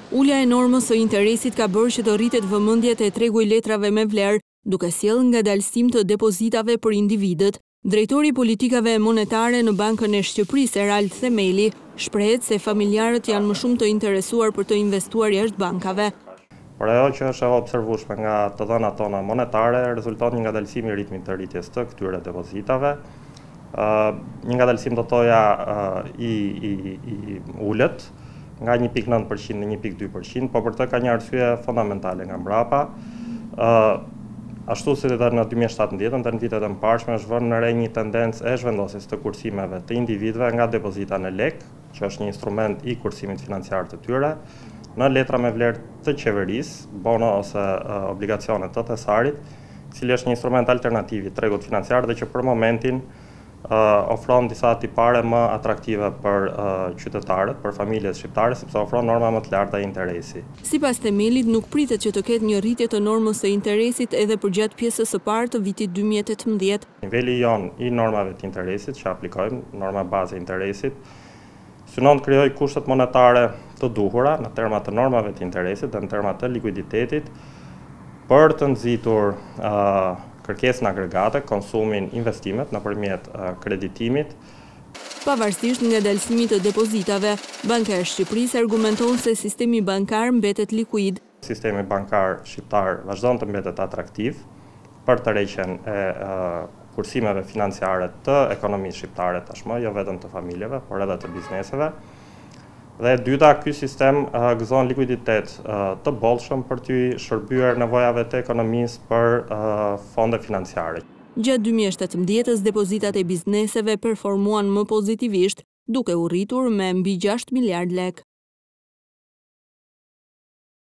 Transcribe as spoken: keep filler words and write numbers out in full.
Ulja e normës së interesit ka bërë që të rritet vëmendjet e tregu i letrave me vlerë, duke sjellë ngadalësim të depozitave për individët. Drejtori i politikave monetare në Bankën e Shqipërisë, Erald Themeli, shprehet se familjarët janë më shumë të interesuar për të investuar jashtë bankave. Por ajo që është e observueshme nga të dhënat tona monetare rezulton një ngadalësim i ritmit të rritjes të këtyre depozitave. Uh, një ngadalësim do thoja uh, i, i, i ulët nga një pikë nëntë përqind në një pikë dy përqind, po për të ka një arsye fondamentale nga mbrapa. Uh, ashtu si edhe në dy mijë e shtatëmbëdhjetë dhe në vitet e mëparshme është vënë në re një tendencë e zhvendosjes të kursimeve të individëve nga depozita në lek, që është një instrument i kursimit financiar të tyre, në letra me vlerë të qeverisë, bono ose uh, obligacione të thesarit, cili është një instrument alternativ i tregut financiar dhe që për momentin Uh, ofron disa tipare më atraktive për uh, qytetarët, për familjet shqiptare, sepse ofron norma më të larta interesi. Sipas Themelit, nuk pritet që të ketë një rritje të normës së interesit edhe përgjatë pjesës së parë të vitit dy mijë e tetëmbëdhjetë. Niveli jon i normave të interesit që aplikojmë, norma bazë e interesit, synon të krijojë kushtet monetare të duhura në terma të normave të interesit dhe në terma të likuiditetit për të nxitur uh, kërkesën agregate, konsumin, investimet nëpërmjet uh, kreditimit. Pavarësisht ngadalësimit të depozitave, Banka e Shqipërisë argumenton se sistemi bankar mbetet likuid. Sistemi bankar shqiptar vazhdon të mbetet atraktiv për tërheqjen e uh, kursimeve financiare të ekonomisë shqiptare tashmë, jo vetëm të familjeve, por edhe të bizneseve. Dhe e dyta, ky sistem uh, gëzon likuiditet uh, të bollshëm për të shërbyer nevojave të ekonomisë për uh, fonde financiare. Gjatë dy mijë e shtatëmbëdhjetës, depozitat e bizneseve performuan më pozitivisht, duke u rritur me mbi gjashtë miliard lek.